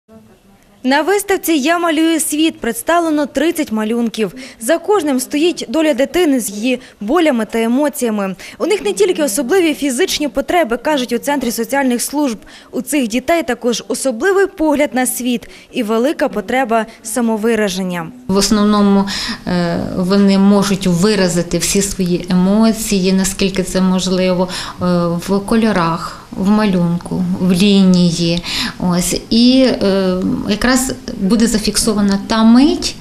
На виставці «Я малюю світ» представлено 30 малюнків. За кожним стоїть доля дитини з її болями та емоціями. У них не тільки особливі фізичні потреби, кажуть у Центрі соціальних служб. У цих дітей також особливий погляд на світ і велика потреба самовираження. В основному вони можуть виразити всі свої емоції, наскільки це можливо, в кольорах, в малюнку, в лінії. Ось. І якраз буде зафіксована та мить,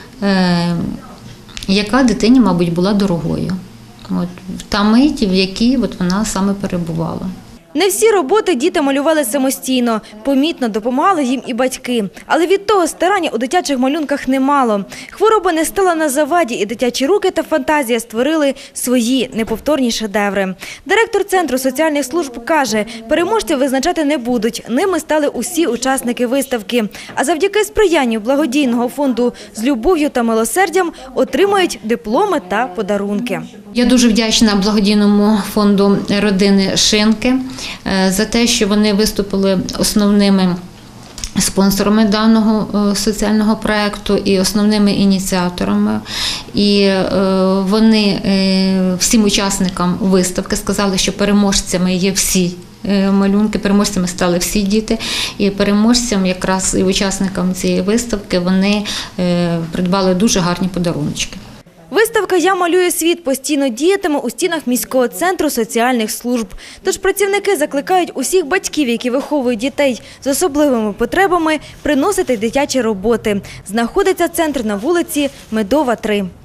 яка дитині, мабуть, була дорогою. От. Та мить, в якій вона саме перебувала. Не всі роботи діти малювали самостійно. Помітно допомагали їм і батьки. Але від того старання у дитячих малюнках немало. Хвороба не стала на заваді, і дитячі руки та фантазія створили свої неповторні шедеври. Директор Центру соціальних служб каже, переможців визначати не будуть. Ними стали усі учасники виставки. А завдяки сприянню благодійного фонду «З любов'ю та милосердям» отримають дипломи та подарунки. Я дуже вдячна благодійному фонду родини Шинки за те, що вони виступили основними спонсорами даного соціального проєкту і основними ініціаторами. І вони всім учасникам виставки сказали, що переможцями є всі малюнки, переможцями стали всі діти. І переможцям, якраз і учасникам цієї виставки, вони придбали дуже гарні подарунки. Виставка «Я малюю світ» постійно діятиме у стінах міського центру соціальних служб. Тож працівники закликають усіх батьків, які виховують дітей з особливими потребами, приносити дитячі роботи. Знаходиться центр на вулиці Медова, 3.